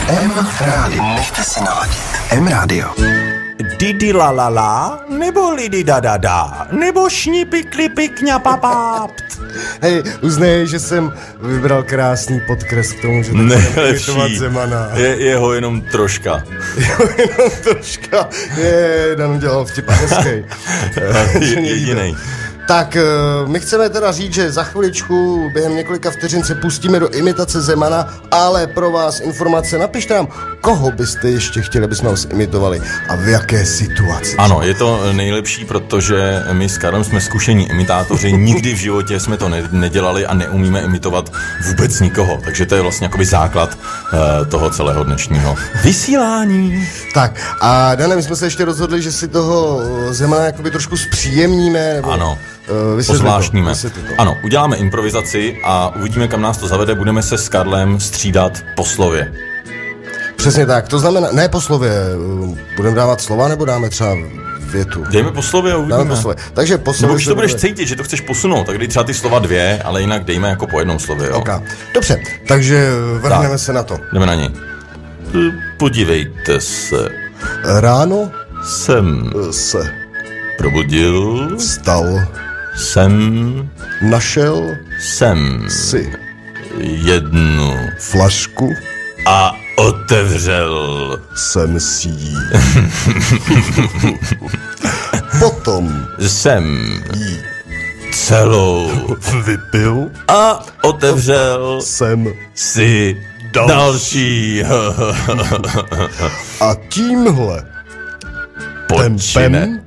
M Radio. Nechte si naladit. M Radio. Didi la la la, nebo lidi da da da, nebo šnipi klipi kňapapapt. Hej, uznej, že jsem vybral krásný podkres k tomu, že nejlepší. Zemana. Je ho jenom troška. Jenom troška. Dan udělal vtip hezkej. Jedinej. Tak, my chceme teda říct, že za chviličku, během několika vteřin se pustíme do imitace Zemana, ale pro vás informace, napište nám, koho byste ještě chtěli, aby jsme vás imitovali a v jaké situaci. Ano, je to nejlepší, protože my s Karlem jsme zkušení imitátoři, nikdy v životě jsme to nedělali a neumíme imitovat vůbec nikoho, takže to je vlastně jakoby základ toho celého dnešního vysílání. Tak, a Dane, my jsme se ještě rozhodli, že si toho Zemana jakoby trošku zpříjemníme, nebo... Ano. Pozvláštníme. Ano, uděláme improvizaci a uvidíme, kam nás to zavede. Budeme se s Karlem střídat po slově. Přesně tak, to znamená, ne po slově, budeme dávat slova nebo dáme třeba větu? Dejme po slově a uvidíme. Dáme po slově. Takže po slově. Nebo už to budeš cítit, že to chceš posunout, tak dej třeba ty slova dvě, ale jinak dejme jako po jednom slově, jo? Okay. Dobře, takže vrhneme se na to. Jdeme na něj. Podívejte se. Ráno jsem se probudil. Vstal. Jsem. Našel. Jsem. Si. Jednu. Flašku. A otevřel. Jsem si jí. Potom. Jsem. Jí. Celou. Vypil. A otevřel. Jsem. Si. Další. A tímhle. Počine.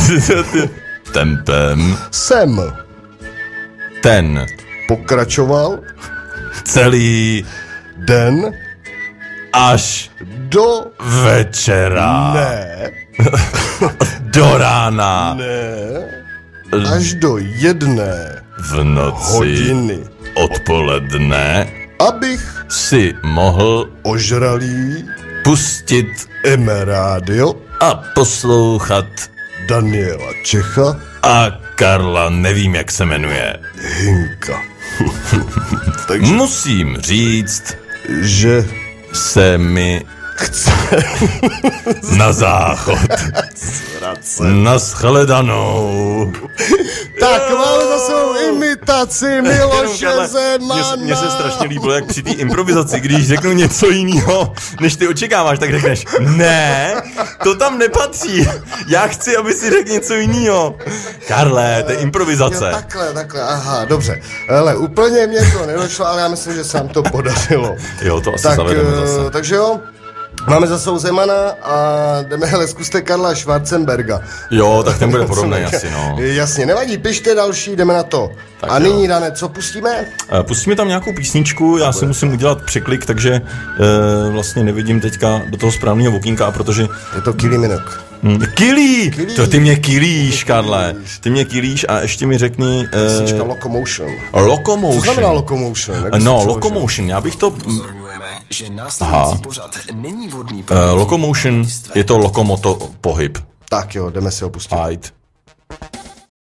Tempem. Jsem. Ten. Pokračoval. Celý. Den. Až. Do. Večera. Ne. Do rána. Ne. Až do 1 v noci. Hodiny. Odpoledne. Abych si mohl ožralý pustit M Radio a poslouchat Daniela Čecha a Karla, nevím, jak se jmenuje. Hinka. Takže musím říct, že se mi chce na záchod. Nashledanou. Tak máme za svou imitaci Miloše Zemana. Mně se strašně líbilo, jak při té improvizaci, když řeknu něco jiného, než ty očekáváš, tak řekneš, ne, to tam nepatří. Já chci, aby si řekl něco jiného. Karle, to je improvizace. Jo, takhle, aha, dobře. Ale úplně mě to nedošlo, ale já myslím, že se nám to podařilo. Jo, to asi zavedeme zase. Takže jo. Máme za svou Zemana a jdeme, hele, zkuste Karla Schwarzenberga. Jo, tak ten bude podobný asi, no. Jasně, nevadí, pište další, jdeme na to. Tak a nyní, Dane, co pustíme? Pustíme tam nějakou písničku, já si musím udělat překlik, takže vlastně nevidím teďka do toho správného okýnka, protože... Je to Kylie Minogue. Kylie! To ty mě kýlíš, Karle. Ty mě kýlíš a ještě mi řekni... Písnička Locomotion. Locomotion. Co znamená Locomotion? No, Locomotion, já bych to... Že následující pořad není vhodný Locomotion je to lokomoto pohyb. Tak jo, jdeme si ho pustit. Ajde.